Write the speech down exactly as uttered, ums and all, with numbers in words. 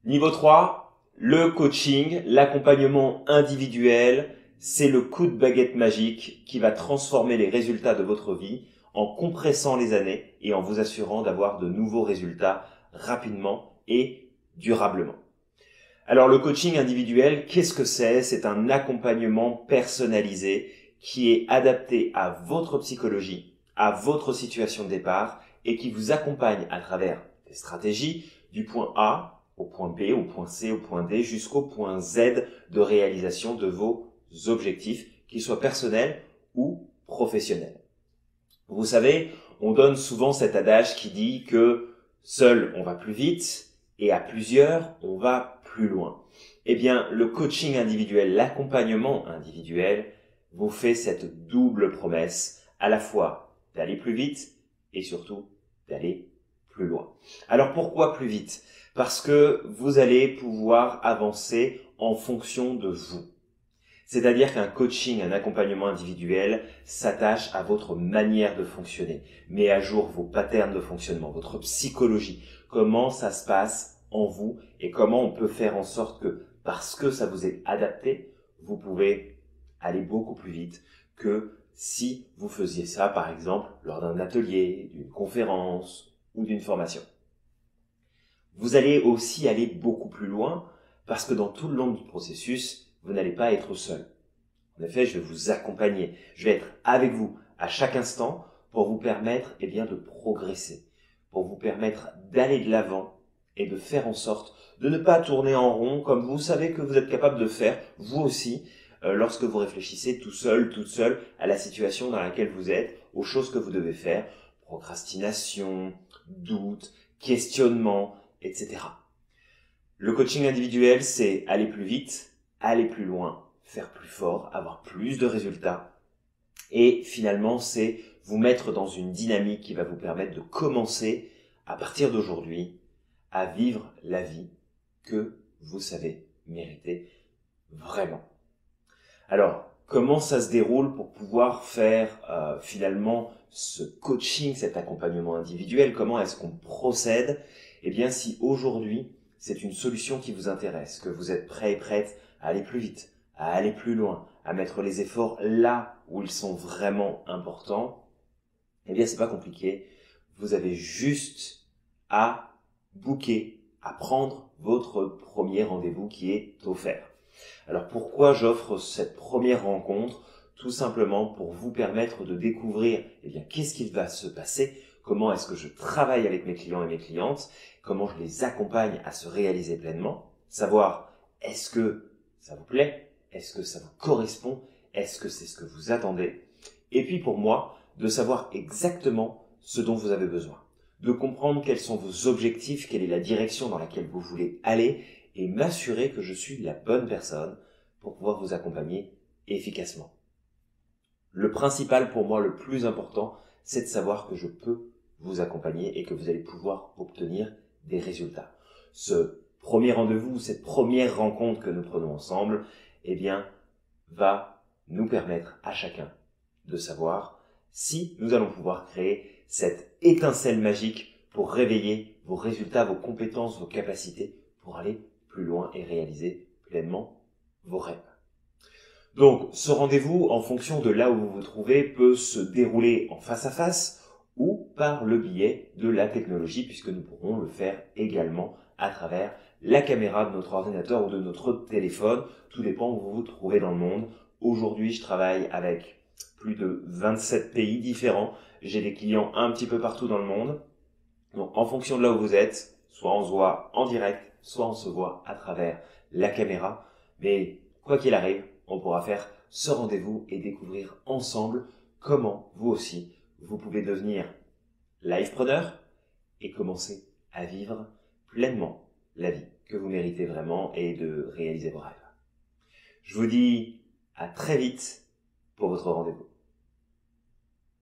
Niveau trois, le coaching, l'accompagnement individuel, c'est le coup de baguette magique qui va transformer les résultats de votre vie en compressant les années et en vous assurant d'avoir de nouveaux résultats rapidement et durablement. Alors le coaching individuel, qu'est-ce que c'est? C'est un accompagnement personnalisé qui est adapté à votre psychologie, à votre situation de départ et qui vous accompagne à travers des stratégies du point A au point B, au point C, au point D, jusqu'au point Z de réalisation de vos objectifs, qu'ils soient personnels ou professionnels. Vous savez, on donne souvent cet adage qui dit que seul on va plus vite et à plusieurs on va plus loin. Eh bien, le coaching individuel, l'accompagnement individuel vous fait cette double promesse, à la fois d'aller plus vite et surtout d'aller plus loin. Alors pourquoi plus vite? Parce que vous allez pouvoir avancer en fonction de vous. C'est-à-dire qu'un coaching, un accompagnement individuel s'attache à votre manière de fonctionner, met à jour vos patterns de fonctionnement, votre psychologie, comment ça se passe en vous et comment on peut faire en sorte que, parce que ça vous est adapté, vous pouvez aller beaucoup plus vite que si vous faisiez ça, par exemple, lors d'un atelier, d'une conférence ou d'une formation. Vous allez aussi aller beaucoup plus loin parce que dans tout le long du processus, vous n'allez pas être seul. En effet, je vais vous accompagner. Je vais être avec vous à chaque instant pour vous permettre, eh bien, de progresser, pour vous permettre d'aller de l'avant et de faire en sorte de ne pas tourner en rond comme vous savez que vous êtes capable de faire, vous aussi, euh, lorsque vous réfléchissez tout seul, toute seule à la situation dans laquelle vous êtes, aux choses que vous devez faire, procrastination, doute, questionnement, et cetera. Le coaching individuel, c'est aller plus vite, aller plus loin, faire plus fort, avoir plus de résultats. Et finalement, c'est vous mettre dans une dynamique qui va vous permettre de commencer, à partir d'aujourd'hui, à vivre la vie que vous savez mériter vraiment. Alors, comment ça se déroule pour pouvoir faire euh, finalement ce coaching, cet accompagnement individuel? Comment est-ce qu'on procède? Eh bien, si aujourd'hui, c'est une solution qui vous intéresse, que vous êtes prêt et prête à aller plus vite, à aller plus loin, à mettre les efforts là où ils sont vraiment importants, eh bien, c'est pas compliqué. Vous avez juste à booker, à prendre votre premier rendez-vous qui est offert. Alors pourquoi j'offre cette première rencontre? Tout simplement pour vous permettre de découvrir eh bien, qu'est-ce qu'il va se passer, comment est-ce que je travaille avec mes clients et mes clientes, comment je les accompagne à se réaliser pleinement, savoir est-ce que ça vous plaît, est-ce que ça vous correspond, est-ce que c'est ce que vous attendez, et puis pour moi, de savoir exactement ce dont vous avez besoin, de comprendre quels sont vos objectifs, quelle est la direction dans laquelle vous voulez aller, et m'assurer que je suis la bonne personne pour pouvoir vous accompagner efficacement. Le principal pour moi, le plus important, c'est de savoir que je peux vous accompagner et que vous allez pouvoir obtenir des résultats. Ce premier rendez-vous, cette première rencontre que nous prenons ensemble, eh bien, va nous permettre à chacun de savoir si nous allons pouvoir créer cette étincelle magique pour réveiller vos résultats, vos compétences, vos capacités pour aller plus loin et réaliser pleinement vos rêves. Donc, ce rendez-vous, en fonction de là où vous vous trouvez, peut se dérouler en face à face ou par le biais de la technologie, puisque nous pourrons le faire également à travers la caméra de notre ordinateur ou de notre téléphone. Tout dépend où vous vous trouvez dans le monde. Aujourd'hui, je travaille avec plus de vingt-sept pays différents. J'ai des clients un petit peu partout dans le monde. Donc, en fonction de là où vous êtes, soit on se voit en direct, soit on se voit à travers la caméra. Mais quoi qu'il arrive, on pourra faire ce rendez-vous et découvrir ensemble comment vous aussi, vous pouvez devenir livepreneur et commencer à vivre pleinement la vie que vous méritez vraiment et de réaliser vos rêves. Je vous dis à très vite pour votre rendez-vous.